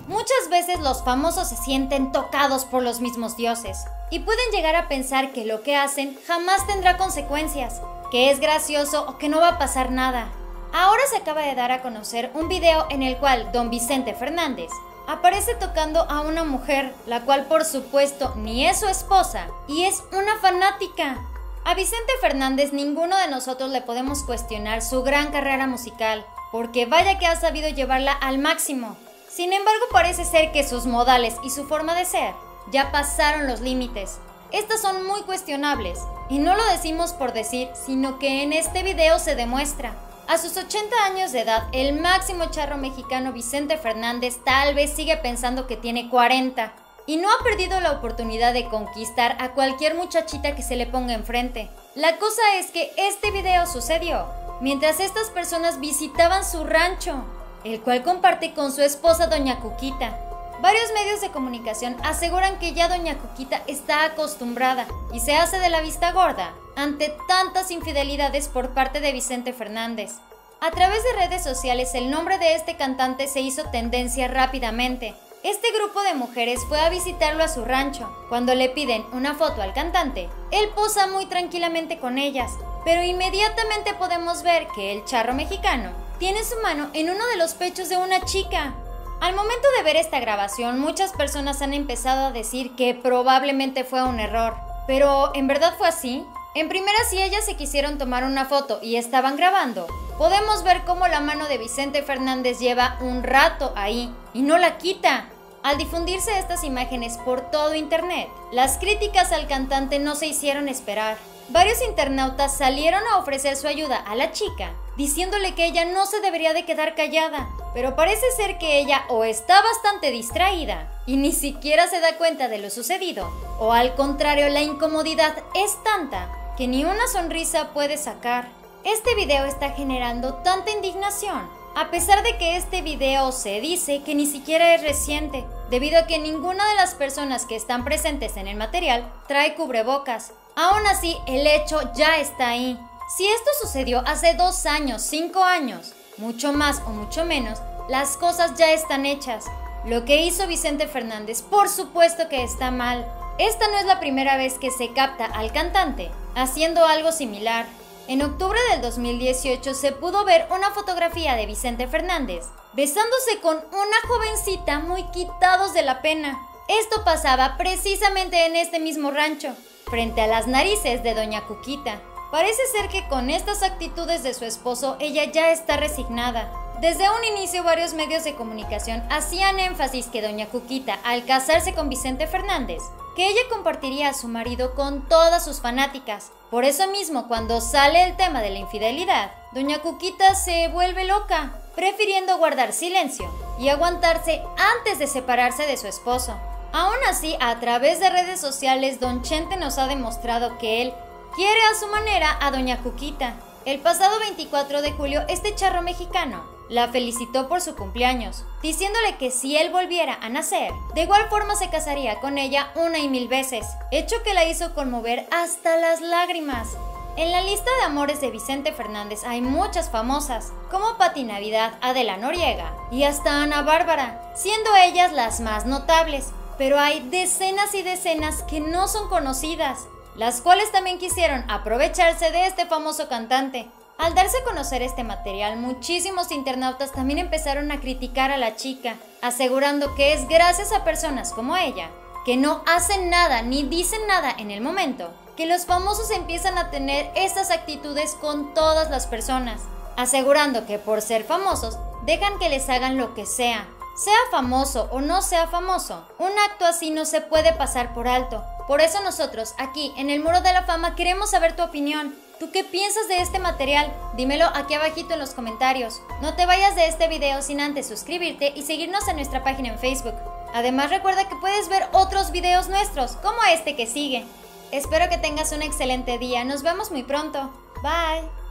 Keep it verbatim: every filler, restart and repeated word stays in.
Muchas veces los famosos se sienten tocados por los mismos dioses y pueden llegar a pensar que lo que hacen jamás tendrá consecuencias, que es gracioso o que no va a pasar nada. Ahora se acaba de dar a conocer un video en el cual don Vicente Fernández aparece tocando a una mujer, la cual por supuesto ni es su esposa y es una fanática. A Vicente Fernández ninguno de nosotros le podemos cuestionar su gran carrera musical, porque vaya que ha sabido llevarla al máximo. Sin embargo, parece ser que sus modales y su forma de ser ya pasaron los límites. Estas son muy cuestionables, y no lo decimos por decir, sino que en este video se demuestra. A sus ochenta años de edad, el máximo charro mexicano Vicente Fernández tal vez sigue pensando que tiene cuarenta, y no ha perdido la oportunidad de conquistar a cualquier muchachita que se le ponga enfrente. La cosa es que este video sucedió mientras estas personas visitaban su rancho, el cual comparte con su esposa doña Cuquita. Varios medios de comunicación aseguran que ya doña Cuquita está acostumbrada y se hace de la vista gorda ante tantas infidelidades por parte de Vicente Fernández. A través de redes sociales el nombre de este cantante se hizo tendencia rápidamente. Este grupo de mujeres fue a visitarlo a su rancho. Cuando le piden una foto al cantante, él posa muy tranquilamente con ellas, pero inmediatamente podemos ver que el charro mexicano tiene su mano en uno de los pechos de una chica. Al momento de ver esta grabación, muchas personas han empezado a decir que probablemente fue un error. Pero, ¿en verdad fue así? En primera, si ellas se quisieron tomar una foto y estaban grabando, podemos ver cómo la mano de Vicente Fernández lleva un rato ahí y no la quita. Al difundirse estas imágenes por todo internet, las críticas al cantante no se hicieron esperar. Varios internautas salieron a ofrecer su ayuda a la chica, diciéndole que ella no se debería de quedar callada, pero parece ser que ella o está bastante distraída y ni siquiera se da cuenta de lo sucedido, o al contrario, la incomodidad es tanta que ni una sonrisa puede sacar. Este video está generando tanta indignación, a pesar de que este video se dice que ni siquiera es reciente, debido a que ninguna de las personas que están presentes en el material trae cubrebocas. Aún así, el hecho ya está ahí. Si esto sucedió hace dos años, cinco años, mucho más o mucho menos, las cosas ya están hechas. Lo que hizo Vicente Fernández, por supuesto que está mal. Esta no es la primera vez que se capta al cantante haciendo algo similar. En octubre del dos mil dieciocho se pudo ver una fotografía de Vicente Fernández besándose con una jovencita muy quitados de la pena. Esto pasaba precisamente en este mismo rancho, frente a las narices de doña Cuquita. Parece ser que con estas actitudes de su esposo ella ya está resignada. Desde un inicio varios medios de comunicación hacían énfasis que doña Cuquita, al casarse con Vicente Fernández, que ella compartiría a su marido con todas sus fanáticas. Por eso mismo, cuando sale el tema de la infidelidad, doña Cuquita se vuelve loca, prefiriendo guardar silencio y aguantarse antes de separarse de su esposo. Aún así, a través de redes sociales, don Chente nos ha demostrado que él quiere a su manera a doña Cuquita. El pasado veinticuatro de julio, este charro mexicano la felicitó por su cumpleaños, diciéndole que si él volviera a nacer, de igual forma se casaría con ella una y mil veces, hecho que la hizo conmover hasta las lágrimas. En la lista de amores de Vicente Fernández hay muchas famosas, como Pati Navidad, Adela Noriega y hasta Ana Bárbara, siendo ellas las más notables, pero hay decenas y decenas que no son conocidas, las cuales también quisieron aprovecharse de este famoso cantante. Al darse a conocer este material, muchísimos internautas también empezaron a criticar a la chica, asegurando que es gracias a personas como ella, que no hacen nada ni dicen nada en el momento, que los famosos empiezan a tener estas actitudes con todas las personas, asegurando que por ser famosos, dejan que les hagan lo que sea. Sea famoso o no sea famoso, un acto así no se puede pasar por alto. Por eso nosotros, aquí, en el Muro de la Fama, queremos saber tu opinión. ¿Tú qué piensas de este material? Dímelo aquí abajito en los comentarios. No te vayas de este video sin antes suscribirte y seguirnos en nuestra página en Facebook. Además, recuerda que puedes ver otros videos nuestros, como este que sigue. Espero que tengas un excelente día. Nos vemos muy pronto. Bye.